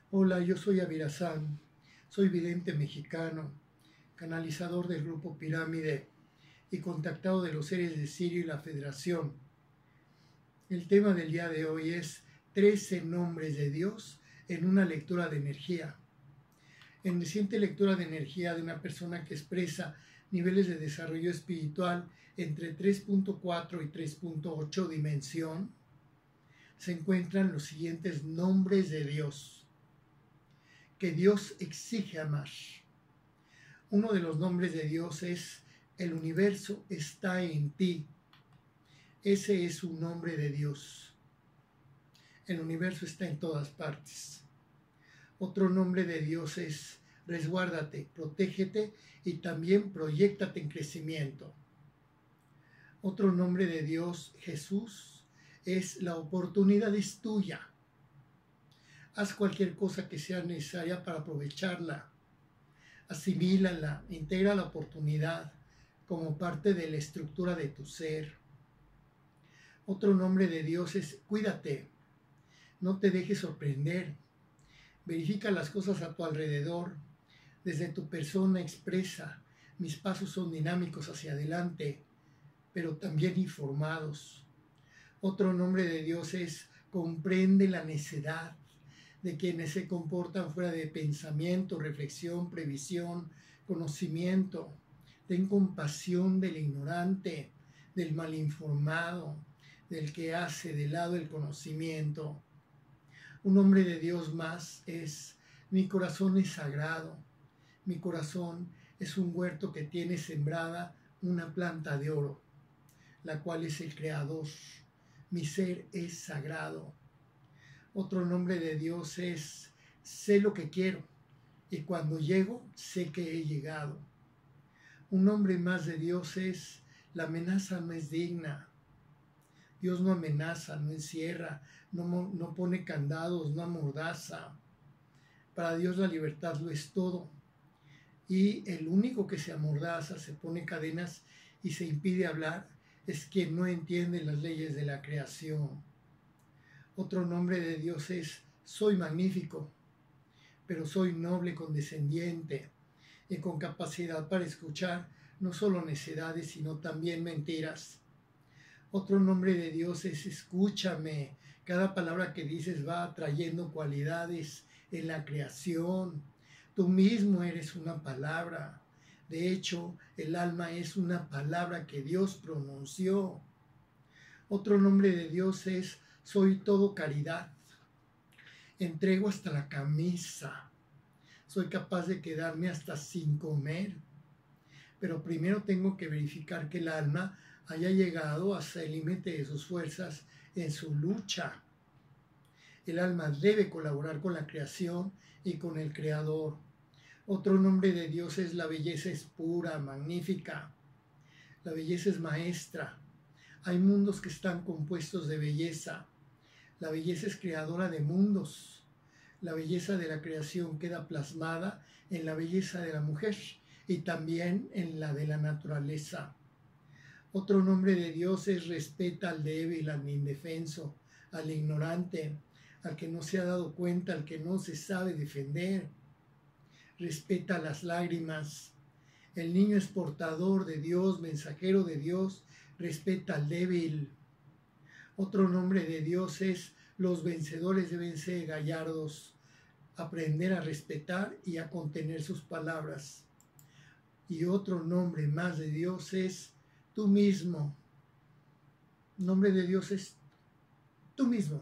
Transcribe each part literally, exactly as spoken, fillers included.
Hola, yo soy Avirazán, soy vidente mexicano, canalizador del grupo Pirámide y contactado de los seres de Sirio y la Federación. El tema del día de hoy es trece nombres de Dios en una lectura de energía. En reciente lectura de energía de una persona que expresa niveles de desarrollo espiritual entre tres punto cuatro y tres punto ocho dimensión, se encuentran los siguientes nombres de Dios que Dios exige amar. Uno de los nombres de Dios es: el universo está en ti. Ese es un nombre de Dios. El universo está en todas partes. Otro nombre de Dios es: resguárdate, protégete y también proyéctate en crecimiento. Otro nombre de Dios, Jesús, es: la oportunidad es tuya. Haz cualquier cosa que sea necesaria para aprovecharla. Asimílala, integra la oportunidad como parte de la estructura de tu ser. Otro nombre de Dios es: cuídate, no te dejes sorprender. Verifica las cosas a tu alrededor. Desde tu persona expresa: mis pasos son dinámicos hacia adelante, pero también informados. Otro nombre de Dios es: comprende la necedad de quienes se comportan fuera de pensamiento, reflexión, previsión, conocimiento. Ten compasión del ignorante, del malinformado, del que hace de lado el conocimiento. Un nombre de Dios más es: mi corazón es sagrado. Mi corazón es un huerto que tiene sembrada una planta de oro, la cual es el Creador. Mi ser es sagrado. Otro nombre de Dios es: sé lo que quiero y cuando llego sé que he llegado. Un nombre más de Dios es: la amenaza no es digna. Dios no amenaza, no encierra, no, no pone candados, no amordaza. Para Dios la libertad lo es todo. Y el único que se amordaza, se pone cadenas y se impide hablar es quien no entiende las leyes de la creación. Otro nombre de Dios es: soy magnífico, pero soy noble, condescendiente y con capacidad para escuchar no solo necedades, sino también mentiras. Otro nombre de Dios es: escúchame. Cada palabra que dices va atrayendo cualidades en la creación. Tú mismo eres una palabra. De hecho, el alma es una palabra que Dios pronunció. Otro nombre de Dios es: soy todo caridad. Entrego hasta la camisa. Soy capaz de quedarme hasta sin comer. Pero primero tengo que verificar que el alma haya llegado hasta el límite de sus fuerzas en su lucha. El alma debe colaborar con la creación y con el Creador. Otro nombre de Dios es: la belleza es pura, magnífica. La belleza es maestra. Hay mundos que están compuestos de belleza. La belleza es creadora de mundos. La belleza de la creación queda plasmada en la belleza de la mujer y también en la de la naturaleza. Otro nombre de Dios es: respeta al débil, al indefenso, al ignorante, al que no se ha dado cuenta, al que no se sabe defender. Respeta las lágrimas. El niño es portador de Dios, mensajero de Dios. Respeta al débil. Otro nombre de Dios es: los vencedores deben ser gallardos, aprender a respetar y a contener sus palabras. Y otro nombre más de Dios es: tú mismo. El nombre de Dios es tú mismo.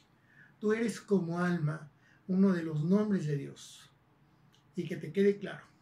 Tú eres como alma uno de los nombres de Dios. Y que te quede claro,